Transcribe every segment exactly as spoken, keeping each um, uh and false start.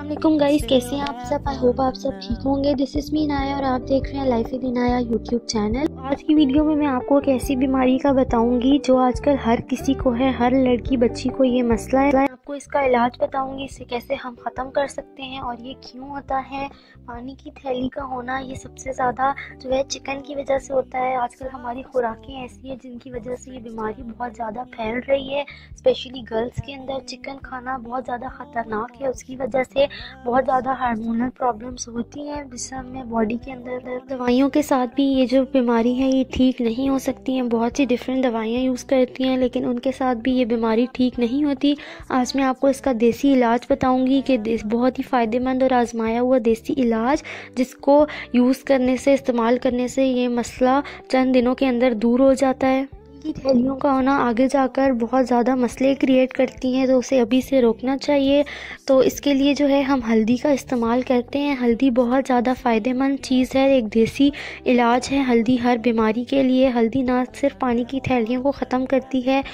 अस्सलाम वालेकुम गाइस, कैसे हैं आप सब। आई होप आप सब ठीक होंगे। दिस इज़ मी इनाया और आप देख रहे हैं life with Inaya YouTube channel. आज की वीडियो में मैं आपको एक ऐसी बीमारी का बताऊंगी जो आजकल हर किसी को है, हर लड़की बच्ची को ये मसला है। मैं आपको इसका इलाज बताऊंगी, इसे कैसे हम ख़त्म कर सकते हैं और ये क्यों होता है। पानी की थैली का होना ये सबसे ज़्यादा जो है चिकन की वजह से होता है। आजकल हमारी खुराकें ऐसी है जिनकी वजह से ये बीमारी बहुत ज़्यादा फैल रही है। स्पेशली गर्ल्स के अंदर चिकन खाना बहुत ज़्यादा ख़तरनाक है। उसकी वजह से बहुत ज़्यादा हार्मोनल प्रॉब्लम्स होती हैं जिससे हमें बॉडी के अंदर दवाइयों के साथ भी ये जो बीमारी है ये ठीक नहीं हो सकती हैं। बहुत सी डिफरेंट दवाइयाँ यूज़ करती हैं लेकिन उनके साथ भी ये बीमारी ठीक नहीं होती। आज मैं आपको इसका देसी इलाज बताऊंगी कि बहुत ही फ़ायदेमंद और आजमाया हुआ देसी इलाज जिसको यूज़ करने से, इस्तेमाल करने से ये मसला चंद दिनों के अंदर दूर हो जाता है। की थैलियों का होना आगे जाकर बहुत ज़्यादा मसले क्रिएट करती हैं तो उसे अभी से रोकना चाहिए। तो इसके लिए जो है हम हल्दी का इस्तेमाल करते हैं। हल्दी बहुत ज़्यादा फ़ायदेमंद चीज़ है, एक देसी इलाज है हल्दी हर बीमारी के लिए। हल्दी ना सिर्फ पानी की थैलियों को ख़त्म करती है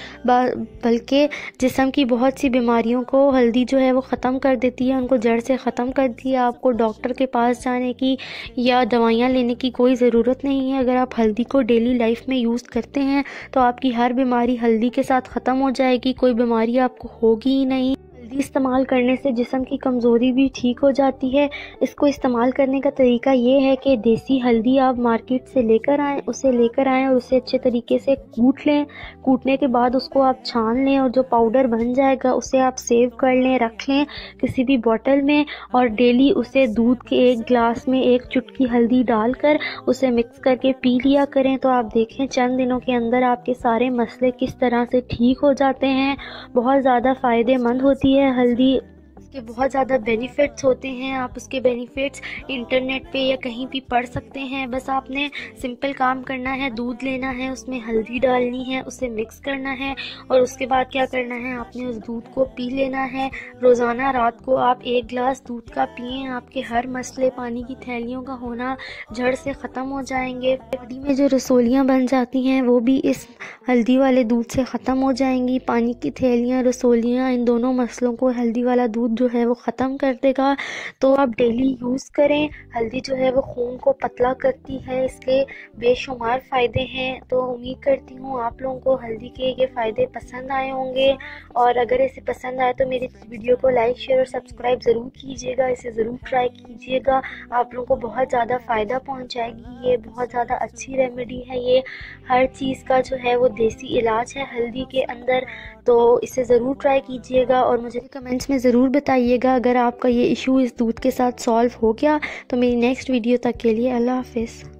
बल्कि जिस्म की बहुत सी बीमारियों को हल्दी जो है वो ख़त्म कर देती है, उनको जड़ से ख़त्म करती है। आपको डॉक्टर के पास जाने की या दवाइयाँ लेने की कोई ज़रूरत नहीं है। अगर आप हल्दी को डेली लाइफ में यूज़ करते हैं तो आपकी हर बीमारी हल्दी के साथ ख़त्म हो जाएगी, कोई बीमारी आपको होगी ही नहीं। हल्दी इस्तेमाल करने से जिस्म की कमज़ोरी भी ठीक हो जाती है। इसको इस्तेमाल करने का तरीका ये है कि देसी हल्दी आप मार्केट से लेकर आएँ, उसे लेकर आएँ और उसे अच्छे तरीके से कूट लें। कूटने के बाद उसको आप छान लें और जो पाउडर बन जाएगा उसे आप सेव कर लें, रख लें किसी भी बॉटल में और डेली उसे दूध के एक गिलास में एक चुटकी हल्दी डालकर उसे मिक्स करके पी लिया करें। तो आप देखें चंद दिनों के अंदर आपके सारे मसले किस तरह से ठीक हो जाते हैं। बहुत ज़्यादा फ़ायदेमंद होती है हल्दी, इसके बहुत ज़्यादा बेनिफिट्स होते हैं। आप उसके बेनिफिट्स इंटरनेट पे या कहीं भी पढ़ सकते हैं। बस आपने सिंपल काम करना है, दूध लेना है, उसमें हल्दी डालनी है, उसे मिक्स करना है और उसके बाद क्या करना है, आपने उस दूध को पी लेना है। रोज़ाना रात को आप एक गिलास दूध का पिएं, आपके हर मसले पानी की थैलियों का होना जड़ से ख़त्म हो जाएंगे। बॉडी में जो रसोलियाँ बन जाती हैं वो भी इस हल्दी वाले दूध से ख़त्म हो जाएंगी। पानी की थैलियाँ, रसोलियाँ, इन दोनों मसलों को हल्दी वाला दूध जो है वो ख़त्म कर देगा। तो आप डेली यूज़ करें। हल्दी जो है वो खून को पतला करती है, इसके बेशुमार फ़ायदे हैं। तो उम्मीद करती हूँ आप लोगों को हल्दी के ये फ़ायदे पसंद आए होंगे और अगर इसे पसंद आए तो मेरी वीडियो को लाइक, शेयर और सब्सक्राइब ज़रूर कीजिएगा। इसे ज़रूर ट्राई कीजिएगा, आप लोगों को बहुत ज़्यादा फ़ायदा पहुँचाएगी। ये बहुत ज़्यादा अच्छी रेमेडी है, ये हर चीज़ का जो है वो देसी इलाज है हल्दी के अंदर। तो इसे ज़रूर ट्राई कीजिएगा और मुझे कमेंट्स में ज़रूर बताइएगा अगर आपका ये इशू इस दूध के साथ सॉल्व हो गया। तो मेरी नेक्स्ट वीडियो तक के लिए अल्लाह हाफ़िज़।